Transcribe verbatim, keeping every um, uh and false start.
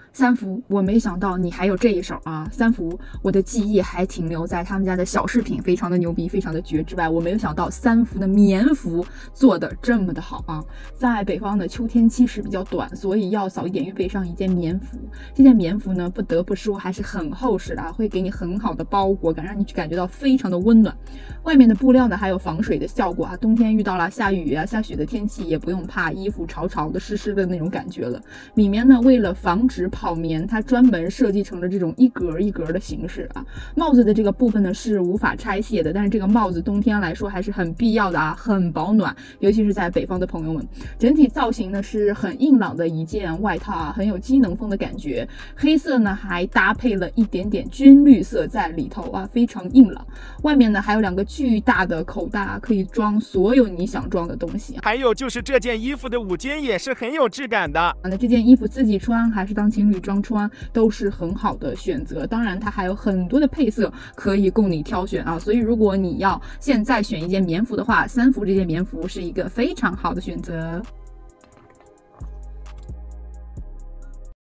三福，我没想到你还有这一手啊！三福，我的记忆还停留在他们家的小饰品非常的牛逼，非常的绝之外，我没有想到三福的棉服做的这么的好啊！在北方的秋天期是比较短，所以要早一点预备上一件棉服。这件棉服呢，不得不说还是很厚实的啊，会给你很好的包裹感，让你感觉到非常的温暖。外面的布料呢，还有防水的效果啊，冬天遇到了下雨啊、下雪的天气，也不用怕衣服潮潮的、湿湿的那种感觉了。里面呢，为了防止跑棉，它专门设计成了这种一格一格的形式啊。帽子的这个部分呢是无法拆卸的，但是这个帽子冬天来说还是很必要的啊，很保暖，尤其是在北方的朋友们。整体造型呢是很硬朗的一件外套啊，很有机能风的感觉。黑色呢还搭配了一点点军绿色在里头啊，非常硬朗。外面呢还有两个巨大的口袋啊，可以装所有你想装的东西。 还有就是这件衣服的五金也是很有质感的。 那这件衣服自己穿还是当情侣装穿都是很好的选择。当然它还有很多的配色可以供你挑选啊，所以如果你要现在选一件棉服的话，三福这件棉服是一个非常好的选择。